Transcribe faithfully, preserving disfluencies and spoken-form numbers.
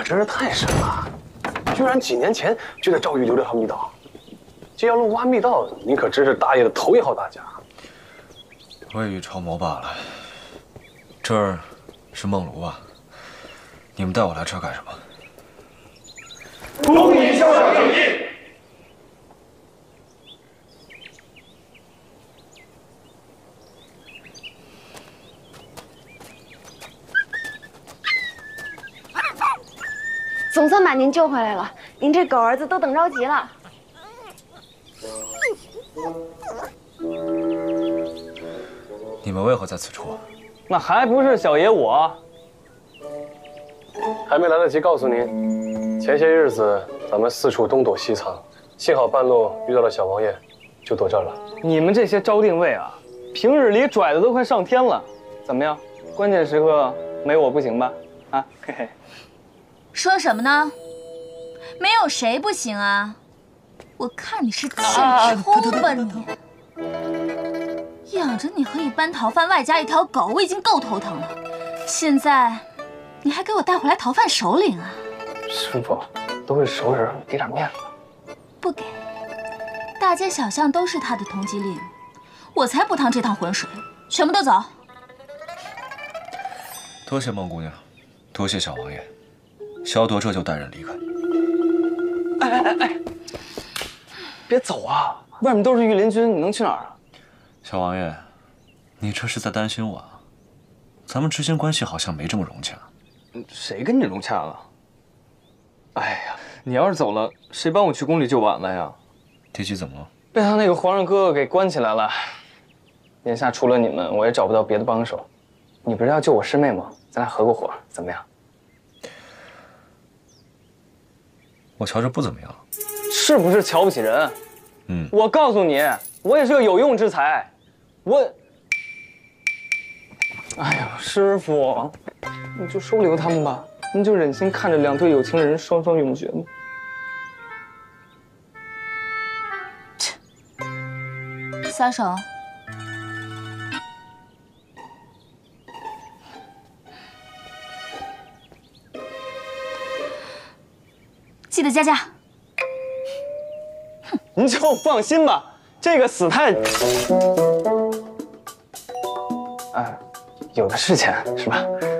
真是太神了，居然几年前就在赵玉留这条密道。这要论挖密道，您可真是大业的头一号大家。 未雨绸缪罢了。这儿是梦庐吧？你们带我来这儿干什么？ 恭迎校长就义。 总算把您救回来了，您这狗儿子都等着急了。 你们为何在此处？ 那还不是小爷我？ 还没来得及告诉您，前些日子咱们四处东躲西藏，幸好半路遇到了小王爷，就躲这儿了。 你们这些招定卫啊，平日里拽的都快上天了，怎么样？关键时刻没我不行吧？啊，嘿嘿。 说什么呢？没有谁不行啊！我看你是欠抽吧你！养着你和一班逃犯，外加一条狗，我已经够头疼了。现在，你还给我带回来逃犯首领啊？ 师傅，都是熟人，给点面子。 不给，大街小巷都是他的通缉令，我才不趟这趟浑水！全部都走！ 多谢孟姑娘，多谢小王爷。 萧铎这就带人离开。 哎哎哎哎，别走啊！外面都是御林军，你能去哪儿啊？ 小王爷，你这是在担心我啊？咱们之间关系好像没这么融洽。 谁跟你融洽了？哎呀，你要是走了，谁帮我去宫里救婉婉呀？ 提起怎么了？ 被他那个皇上哥哥给关起来了。眼下除了你们，我也找不到别的帮手。你不是要救我师妹吗？咱俩合个伙，怎么样？ 我瞧着不怎么样， 是不是瞧不起人？ 嗯， 我告诉你，我也是个有用之才。我，哎呀，师傅，你就收留他们吧，你就忍心看着两对有情人双双永绝吗？ 切，撒手。 记得加价。 哼，您就放心吧，这个死太……哎，有的是钱，是吧？